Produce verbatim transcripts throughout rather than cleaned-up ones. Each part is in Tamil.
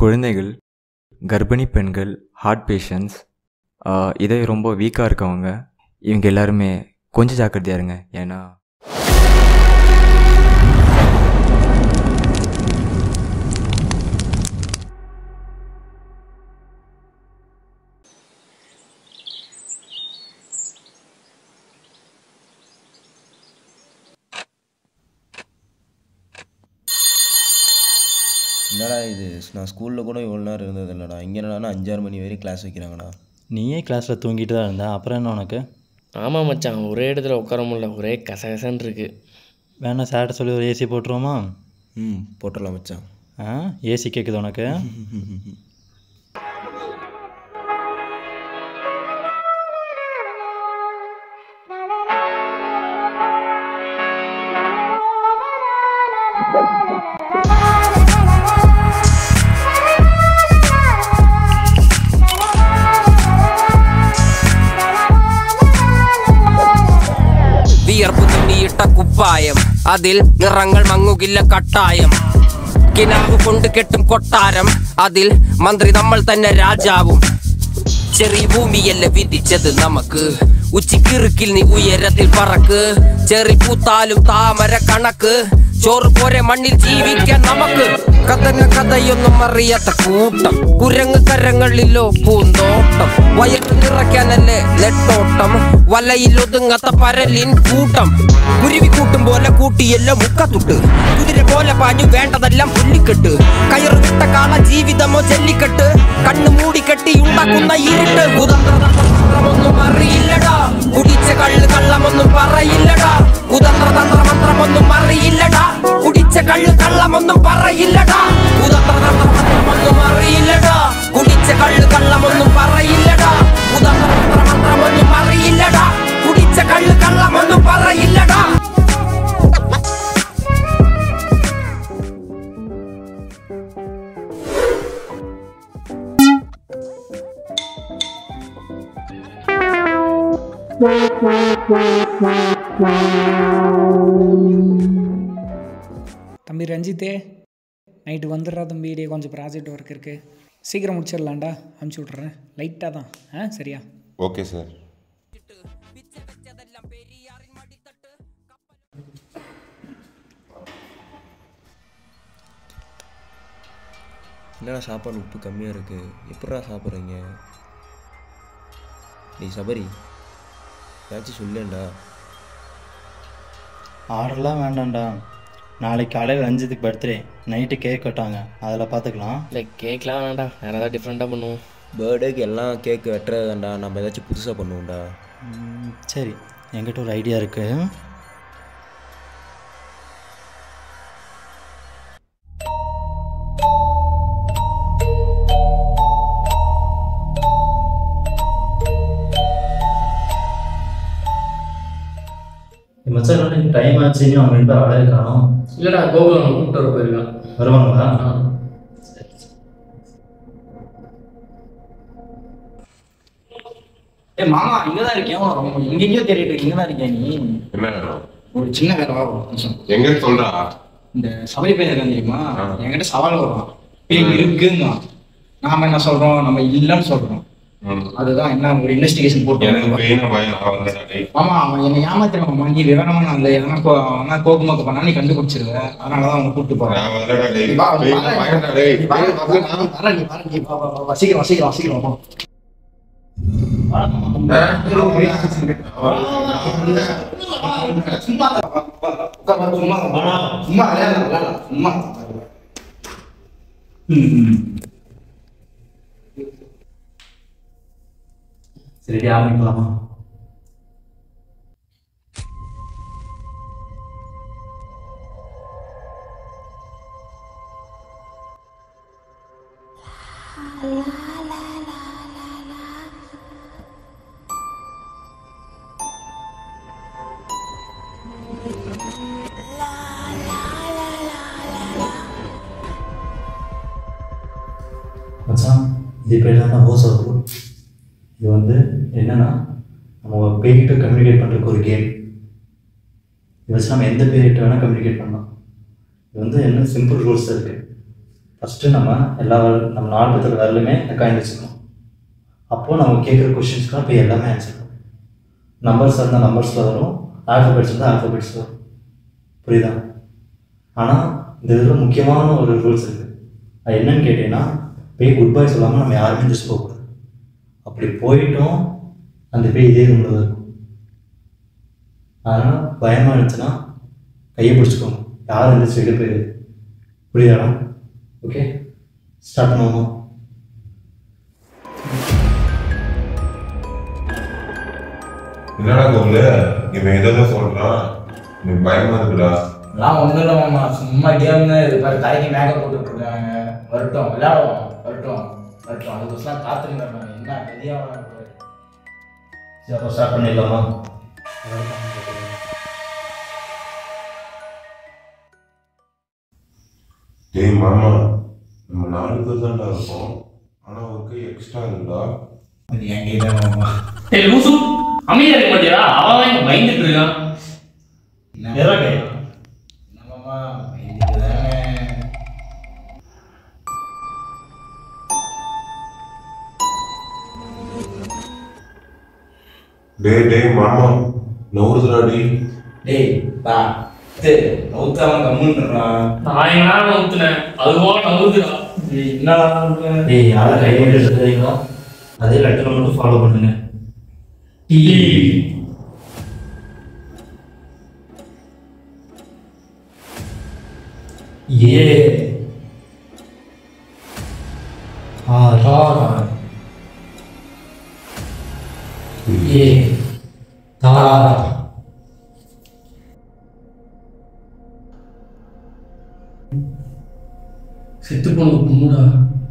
குழந்தைகள், கர்ப்பிணி பெண்கள், ஹார்ட் பேஷண்ட்ஸ், இதயம் ரொம்ப வீக்காக இருக்கவங்க, இவங்க எல்லாருமே கொஞ்சம் ஜாக்கிரதையாக இருங்க. ஏன்னா என்னடா இது, நான் ஸ்கூலில் கூட இவ்வளோ நேரம் இருந்தது இல்லைடா. இங்கே என்னடா அஞ்சாறு மணி வரையும் கிளாஸ் வைக்கிறாங்கண்ணா. நீயே கிளாஸில் தூங்கிட்டு தான் இருந்த, அப்புறம் என்ன உனக்கு? ஆமாம் மச்சான், ஒரே இடத்துல உட்கார முடியல, ஒரே கசகசன்னு இருக்குது. வேணா சார்ட்ட சொல்லி ஒரு ஏசி போட்டுருவோமா? ம், போட்டுடலாம் மச்சான். ஆ, ஏசி கேட்குது உனக்கு? വിയർപ്പ് തുന്നിയിട്ട കുപ്പായം, അതിൽ നിറങ്ങൾ മങ്ങുകില്ല കട്ടായം. കിനാവ് കൊണ്ട് കെട്ടും കൊട്ടാരം, അതിൽ മന്ത്രി നമ്മൾ തന്നെ രാജാവും. ചെറിയ ഭൂമിയല്ല വിധിച്ചത് നമുക്ക്, ഉച്ചിക്കിറുക്കിൽ നീ ഉയരത്തിൽ പറക്ക്. ചെറി പൂത്താലും താമര കണക്ക്, ചോറ് പോരെ മണ്ണിൽ ജീവിക്കാൻ നമുക്ക്. കഥന കഥയൊന്നും അറിയാത്ത കൂട്ടം, കുരങ്ങ് കരങ്ങളിലോ പൂന്തോട്ടം. വയറ് നിറയ്ക്കാനല്ലേ നെട്ടോട്ടം, വലയിൽ ഒതുങ്ങാത്ത പരലിൻ കൂട്ടം. കുരുവി കൂട്ടും പോലെ കൂട്ടിയെല്ലാം മുക്കത്തുട്ട്, കുതിര പോലെ പാഞ്ഞു വേണ്ടതെല്ലാം പുല്ലിക്കെട്ട്. കയറ് വിട്ട കാള ജീവിതമോ ജല്ലിക്കെട്ട്, കണ്ണ് മൂടിക്കെട്ടി ഉണ്ടാക്കുന്ന ഇരുട്ട്. കുതന്ത്രതന്ത്രമൊന്നും അറിയില്ലടാ, കുടിച്ച കള്ള് കള്ളമൊന്നും പറയില്ലടാ. കുതന്ത്രതന്ത്രമന്ത്രമൊന്നും അറിയില്ലടാ, കുടിച്ച കള്ള് കള്ളമൊന്നും പറയില്ലടാ. കുതന്ത്രതന്ത്രമന്ത്രമൊന്നും അറിയില്ലടാ, കുടിച്ച കള്ള് കള്ളമൊന്നും പറയില്ലടാ. കുതന്ത്രതന്ത്രമന്ത്രമൊന്നും അറിയില്ലടാ, കുടിച്ച കള്ള് കള്ളമൊന്നും പറയില്ലടാ. தம்பி ரஞ்சித்தே, நைட்டு வந்துடுறா தம்பி. டே கொஞ்சம் ப்ராஜெக்ட் ஒர்க் இருக்குது, சீக்கிரம் முடிச்சிடலாம்டா. அனுப்பிச்சி விட்றேன், லைட்டாக தான். ஆ சரியா? Okay sir. என்னடா சாப்பாடு உப்பு கம்மியாக இருக்குது, எப்படா சாப்பிட்றீங்க? நீ சபரி ஏதாச்சும் சொல்லேன்டா. ஆர்டர்லாம் வேண்டாம்டா, நாளைக்கு காலையில் ரஞ்சித்துக்கு பர்த்டே, நைட்டு கேக் கட்டாங்க, அதில் பார்த்துக்கலாம். இல்லை கேட்கலாம் வேண்டாம், வேறு ஏதாவது டிஃப்ரெண்ட்டாக பண்ணுவோம். பர்த்டேக்கு எல்லாம் கேக்கு வெட்டுறதுதான்டா, நம்ம ஏதாச்சும் புதுசாக பண்ணுவோம்டா. சரி, என்கிட்ட ஒரு ஐடியா இருக்குது. மச்சான் டைம் ஆச்சு, அவங்க ரெண்டு ஆளே காணும். இல்லைடா, கோகுலம் கூப்பிட்டு வர போயிருக்கான். வருவாங்களா? ஏ மாமா, இங்கதான் இருக்கேன். எங்கெங்கயோ தேடிட்டு இருக்கு, இங்கதான் இருக்கேன். நீ என்ன ஒரு சின்ன வேலை வா, எங்க சொல்றா? இந்த சபரி பையன் இருக்கான் தெரியுமா, என்கிட்ட சவால் வருவான். பேய் இருக்குங்க, நாம என்ன சொல்றோம், நம்ம இல்லைன்னு சொல்றோம். அதுதான் என்ன ஒரு இன்வெஸ்டிகேஷன் போட்டு. ஆமா, அவன் என்னை ஏமாத்திருவான். நீ விவரமான இல்லை, எதனா கோகுமாக்கு பண்ணா நீ கண்டுபிடிச்சிருவ. அதனாலதான் அவங்க கூப்பிட்டு போறேன். சீக்கிரம் சீக்கிரம் சீக்கிரம் சரி, ஆரம்பிக்கலாமா? மச்சான், இது பேர் தான் ஹோஸ் ஆகும். இது வந்து என்னென்னா, நம்ம பேய்கிட்ட கம்யூனிகேட் பண்ணுறதுக்கு ஒரு கேம். இது வச்சு நம்ம எந்த பேய்கிட்ட வேணால் கம்யூனிகேட் பண்ணலாம். இது வந்து என்ன சிம்பிள் ரூல்ஸ் இருக்குது. ஃபஸ்ட்டு நம்ம எல்லா நம்ம நாலு பேர்த்தோட வேலையுமே ரெக்கார்ட் வச்சுக்கணும். அப்போது நம்ம கேட்குற கொஷின்ஸ்க்குலாம் போய் எல்லாமே ஆன்சர் பண்ணும். நம்பர்ஸ் இருந்தால் நம்பர்ஸில் வரும், ஆல்ஃபபெட்ஸ் இருந்தால் ஆல்ஃபபெட்ஸ் வரும். புரியுதா? ஆனால் இந்த இதில் முக்கியமான ஒரு ரூல்ஸ் இருக்குது. அது என்னன்னு கேட்டிங்கன்னா, போய் குட் பை சொல்லாமல் நம்ம யாருமே ஜஸ்ட் போகக்கூடாது. அப்படி போயிட்டோம் அந்த போய் இதே ரூமில் தான் இருக்கும். அதனால் பயமாக இருந்துச்சுன்னா கையை பிடிச்சிக்கோங்க, யாரும் இந்த வெளியே போயிடுது. புரியுதாடா? ஓகே, ஸ்டார்ட் பண்ணுவோமா? என்னடா கோகுல இவன் ஏதோ சொல்றான், நீ பயமா இருக்குடா. நான் ஒன்றும் இல்லை மாமா, சும்மா கேம் தான். இது பாரு தலைக்கு மேக்கப் போட்டுட்டு இருக்காங்க. வரட்டும், விளையாடுவோம், வரட்டும் வரட்டும். அதுக்கோசம் காத்துங்க. என்ன பெரியாவா சரி, அப்போ ஸ்டார்ட் பண்ணிடலாமா? டேய் மாமா, நம்ம நாலு பேர் தான்டா இருக்கோம், ஆனா ஒரு கை எக்ஸ்ட்ரா இருக்குடா. அது என் கையில மாமா. ஏய் லூசு, அமைதியா இருக்க மாட்டியா? அவன் இங்க பயந்துட்டு இருக்கான். எதா கை? என்ன மாமா, பயந்துட்டு தானே. டேய் டேய் மாமா, நவுறுதுடாடி. டேய் பா, நவுத்தாம கம்முன்றான். நான் என்ன நவுத்துனேன், அதுவா நவுதுடா. என்னடா பண்ற? ஏய், யாரை கை எடுத்துறீங்களோ அதே லெட்டரை மட்டும் ஃபாலோ பண்ணுங்க. T A R R A தா செத்து போன கும்முடா.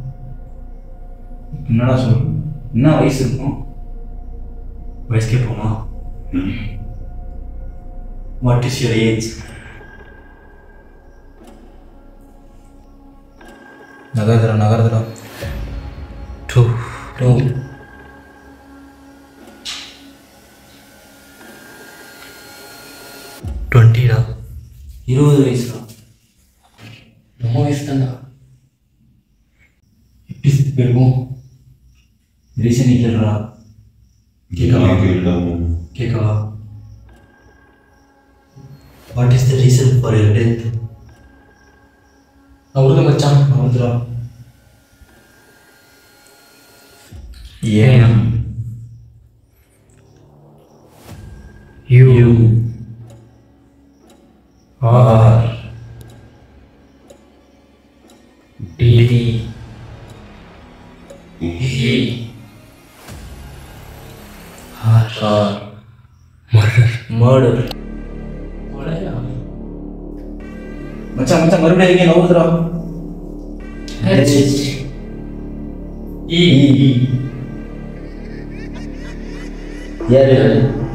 என்னடா சொல்லு, என்ன வயசு இருக்கும்? வயசு கேட்போமா? What is your age? நகர்துடா நகர்துடா. டூ டூ டுவெண்ட்டிடா. இருபது வயசுடா. நம்ம வயசு தான்டா. எப்படி செத்து போயிருக்கோம்? ரீசன் கேட்கறா. கேட்கவா? கேட்கவா? What is the reason for your death? அவருதான் மச்சான். அவர்தா. M U R D E R R murder murder. மச்சான் மச்சான் மறுபடியும் எங்கே நவுதுடா. H E L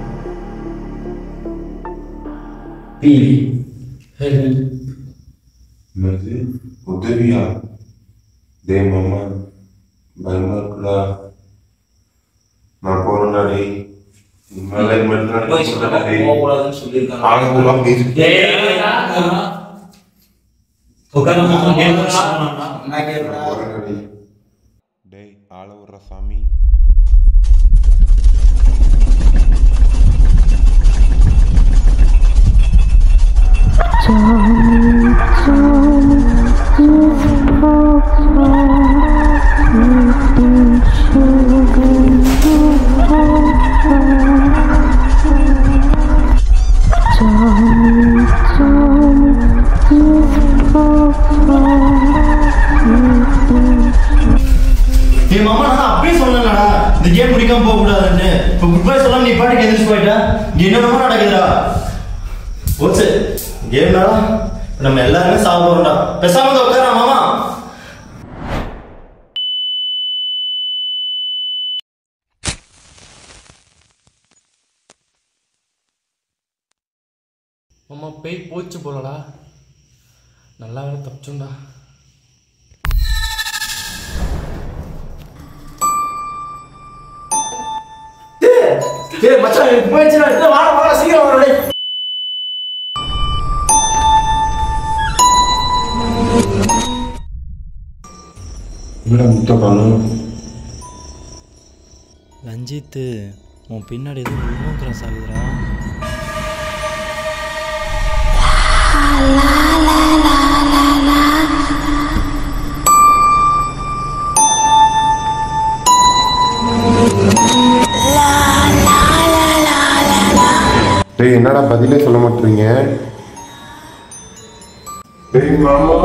P help. என்னது உதவியா? டேய் மாமா, பயமா இருக்குடா. நான் போறேன்டாடி. மேலே மட்டும் போகக்கூடாதுன்னு சொல்லியிருக்காங்க. ஆகலாம் பேசி என்ன கேட்கறா? டேய் ஆள விடுற சாமி. என் மாமா நான் அப்படியே சொன்னேன்டா, இந்த கேம் முடிக்காம போக கூடாதுன்னு. இப்போ குட் பை சொல்லாம நீ பாட்டுக்கு எந்திரிச்சு போயிட்ட. என்னென்னமோ நடக்குதுடா. போச்சு கேம்னால நம்ம எல்லாருமே சாக போறோம்டா. பேசாம வந்து உட்கார மாமா. அம்மா பேய் போச்சு போலடா. நல்லா வேற தப்பிச்சோண்டா. டேய் மச்சான் போயிடுச்சுடா. இந்த வாட வாட சீக்கிரம் வாடா. ഇവിടെ മുത്ത കാണും. ரஞ்சித்து உன் பின்னாடி எதுவும் உருவம் கிராஸ் ஆகுதுடா. டேய் என்னடா பதிலே சொல்ல மாட்டீங்க? டேய் மாமா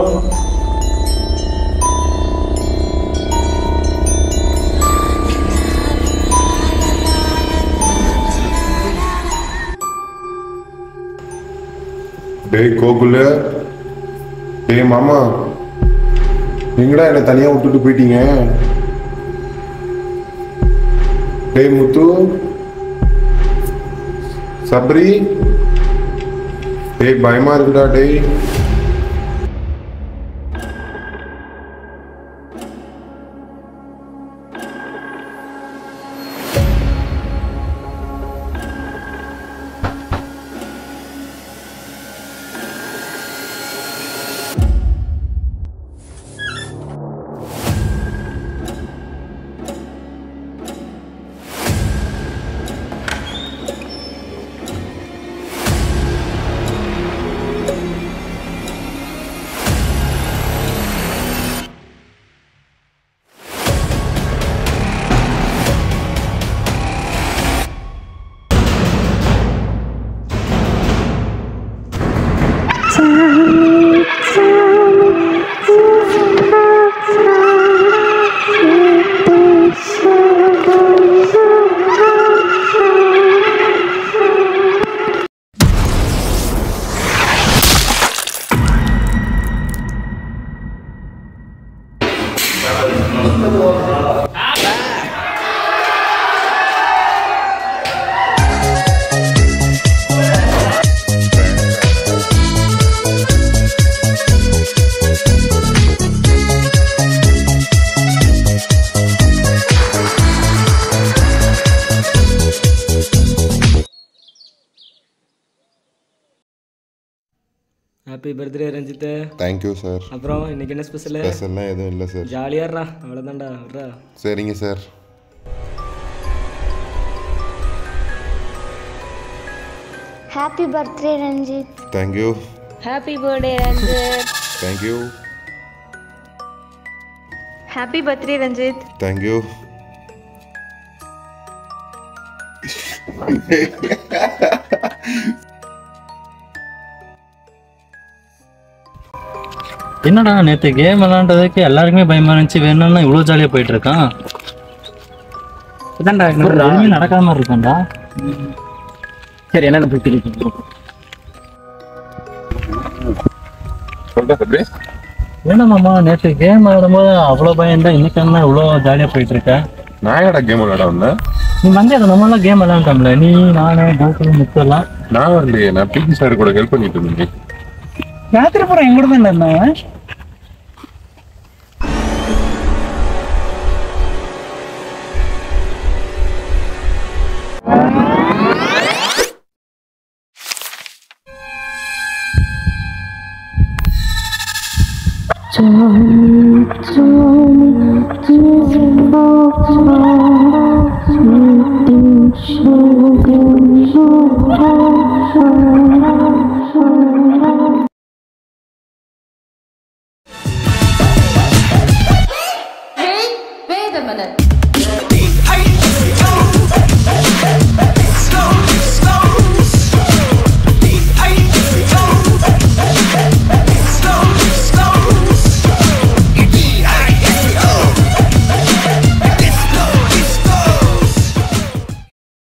டேய் கோகுல, டேய் மாமா நீங்கடா என்னை தனியா விட்டுட்டு போயிட்டீங்க? டேய் முத்து, சப்ரி, டேய் பயமா இருக்குடா டேய். Happy birthday Ranjith. Thank you sir. அப்புறம் இன்னைக்கு என்ன ஸ்பெஷல்? ஸ்பெஷல்லாம் எதுவும் இல்லை சார். ஜாலியாடுறா, அவ்வளோதான்டா. வர்றா. சரிங்க sir. Happy birthday Ranjith. Thank you. Happy birthday Ranjith. Thank you. Happy birthday Ranjith. Thank you. என்னடா நேற்று கேம் விளாண்டதுக்கு எல்லாருக்குமே பயமா இருந்துச்சு, வேணும்னா இவ்வளோ ஜாலியாக போயிட்டு இருக்கான். இதான்டா எதுவுமே நடக்காம இருக்கான்டா. சரி என்ன போயிட்டு வேணாமாம்மா, நேற்று கேம் விளாடும்போது அவ்வளோ பயம்டா, இன்னைக்கு என்ன இவ்வளோ ஜாலியாக போயிட்டு இருக்க? நான் என்னடா கேம் விளையாட வந்தேன்? நீ வந்து அதை நம்மளாம் கேம் விளையாண்டோம்ல, நீ நானு கோகுல் முத்தெல்லாம். நான் வரலையே, நான் பிடி சார் கூட ஹெல்ப் பண்ணிட்டு இருந்தேன். ராத்திரி பூரா எங்கூட தான் இருந்தாங்க. Johnny, Johnny,